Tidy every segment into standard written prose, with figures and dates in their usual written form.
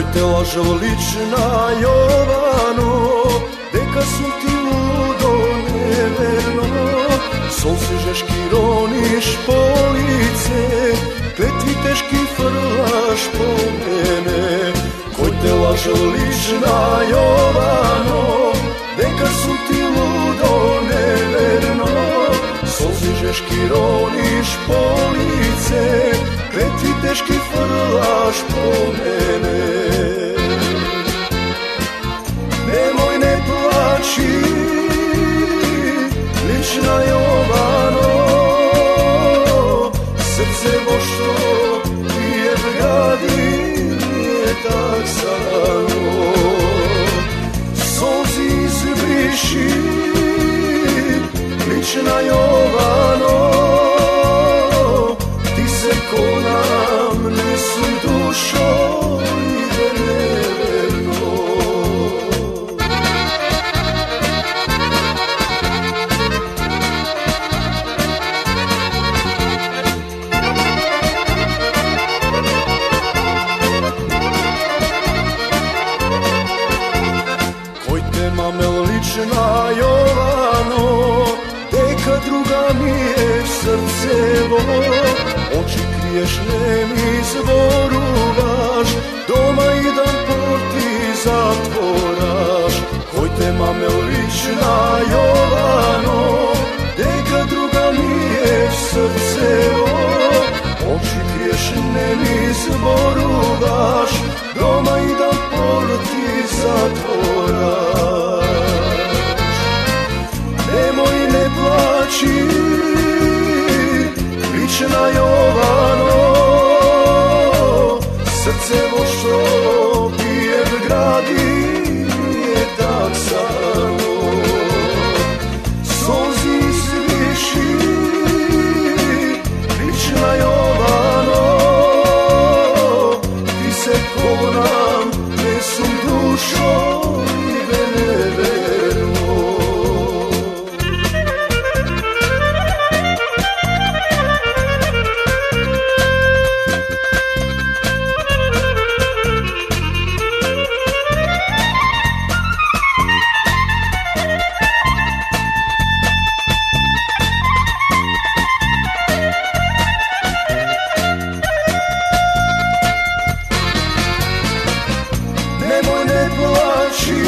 te lažo lična Jovano, deka su ti ludo neverno. Solce žeški roniš po lice, kletvi teški frlaš po mene. Koj te lažo lična Jovano, deka su ti ludo neverno. Solce žeški roniš po lice, kletvi teški frlaš po mene. Nemoj ne plaći, lična Jovano, srce bošto je vgadi, nije tak samo. Solzi izbriši, lična Jovano, ti se ko nam nesu dušo ide neverno. Koj te mame lična Jovano, deka druga mi je srcevo. Oči kriješ, ne mi zboruvaš, doma jedan porti zatvoraš. Koj te mame lična Jovano, deka druga mi je srcevo. Oči kriješ, ne mi zboruvaš, doma jedan porti zatvoraš. Nemoj ne plaći, lična Jovano, srce što pije v gradi, nije tak samo. Solzi izviši, lična Jovano, ti se ko nam nesu dušo ide neverno. Nemoj ne plaći,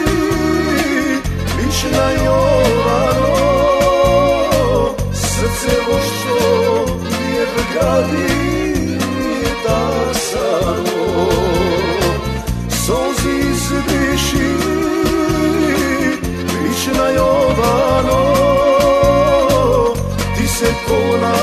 lična Jovano, srce što je vgadi, nije tak samo. Solzi izbriši, lična Jovano, ti se ko nam